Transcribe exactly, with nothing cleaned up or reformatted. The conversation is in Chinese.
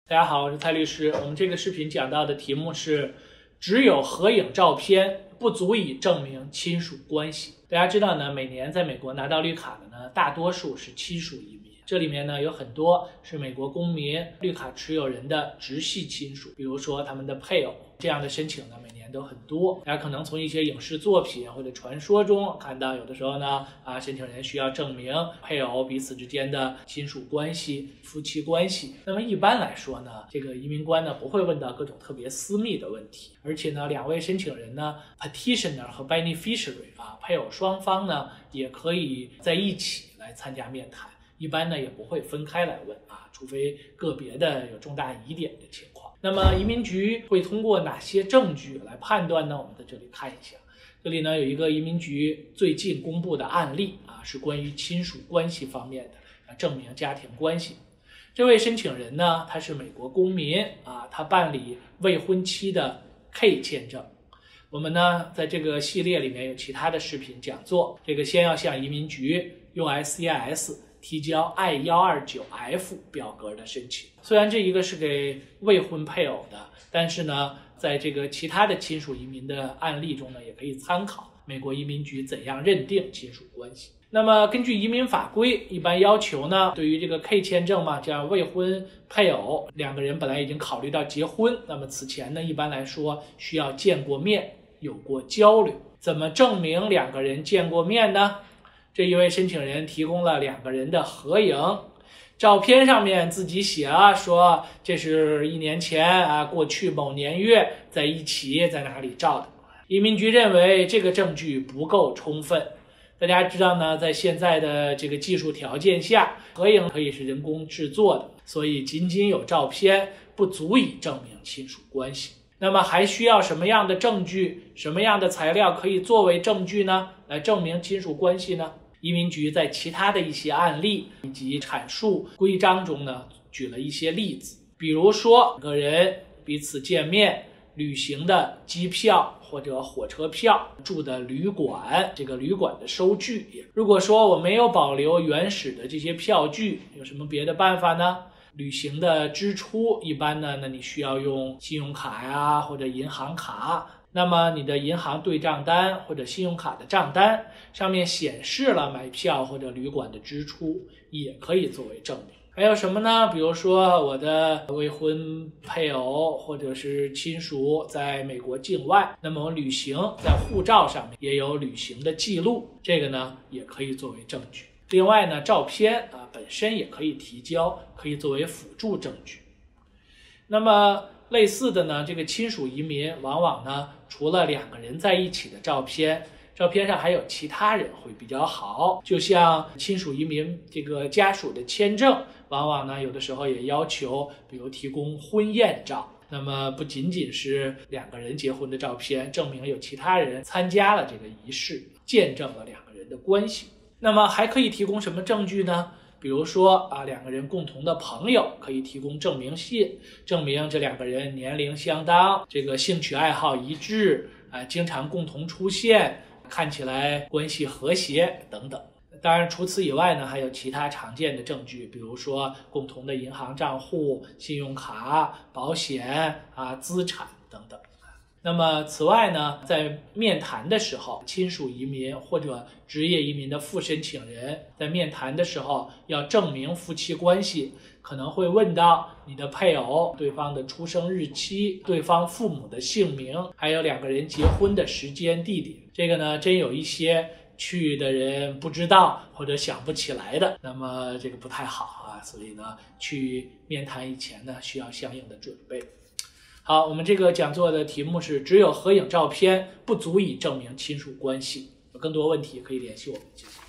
大家好，我是蔡律师。我们这个视频讲到的题目是：只有合影照片不足以证明亲属关系。大家知道呢，每年在美国拿到绿卡的呢，大多数是亲属移民。这里面呢有很多是美国公民、绿卡持有人的直系亲属，比如说他们的配偶。这样的申请呢，每年都很多。大家可能从一些影视作品或者传说中看到，有的时候呢，啊，申请人需要证明配偶彼此之间的亲属关系、夫妻关系。那么一般来说呢，这个移民官呢不会问到各种特别私密的问题，而且呢，两位申请人呢 ，petitioner 和 beneficiary 啊，配偶双方呢也可以在一起来参加面谈。一般呢也不会分开来问啊，除非个别的有重大疑点的情况。那么移民局会通过哪些证据来判断呢？我们在这里看一下，这里呢有一个移民局最近公布的案例啊，是关于亲属关系方面的，证明家庭关系。这位申请人呢，他是美国公民啊，他办理未婚妻的 K 签证。我们呢在这个系列里面有其他的视频讲座，这个先要向移民局用 S C I S。提交 I 一二九 F 表格的申请。虽然这一个是给未婚配偶的，但是呢，在这个其他的亲属移民的案例中呢，也可以参考美国移民局怎样认定亲属关系。那么根据移民法规，一般要求呢，对于这个 K 签证嘛，这样未婚配偶两个人本来已经考虑到结婚，那么此前呢，一般来说需要见过面，有过交流。怎么证明两个人见过面呢？这一位申请人提供了两个人的合影，照片上面自己写啊，说这是一年前啊，过去某年月在一起，在哪里照的。移民局认为这个证据不够充分。大家知道呢，在现在的这个技术条件下，合影可以是人工制作的，所以仅仅有照片不足以证明亲属关系。那么还需要什么样的证据，什么样的材料可以作为证据呢？来证明亲属关系呢？移民局在其他的一些案例以及阐述规章中呢，举了一些例子，比如说两个人彼此见面、旅行的机票或者火车票、住的旅馆，这个旅馆的收据。如果说我没有保留原始的这些票据，有什么别的办法呢？旅行的支出一般呢，那你需要用信用卡呀或者银行卡。那么你的银行对账单或者信用卡的账单上面显示了买票或者旅馆的支出，也可以作为证明。还有什么呢？比如说我的未婚配偶或者是亲属在美国境外，那么我旅行在护照上面也有旅行的记录，这个呢也可以作为证据。另外呢，照片啊本身也可以提交，可以作为辅助证据。那么类似的呢，这个亲属移民往往呢，除了两个人在一起的照片，照片上还有其他人会比较好。就像亲属移民这个家属的签证，往往呢有的时候也要求，比如提供婚宴照。那么不仅仅是两个人结婚的照片，证明有其他人参加了这个仪式，见证了两个人的关系。那么还可以提供什么证据呢？比如说啊，两个人共同的朋友可以提供证明信，证明这两个人年龄相当，这个兴趣爱好一致，啊，经常共同出现，看起来关系和谐等等。当然，除此以外呢，还有其他常见的证据，比如说共同的银行账户、信用卡、保险啊、资产等等。那么此外呢，在面谈的时候，亲属移民或者职业移民的副申请人在面谈的时候要证明夫妻关系，可能会问到你的配偶、对方的出生日期、对方父母的姓名，还有两个人结婚的时间地点。这个呢，真有一些去的人不知道或者想不起来的，那么这个不太好啊，所以呢，去面谈以前呢，需要相应的准备。好，我们这个讲座的题目是只有合影照片不足以证明亲属关系。有更多问题可以联系我们。谢谢。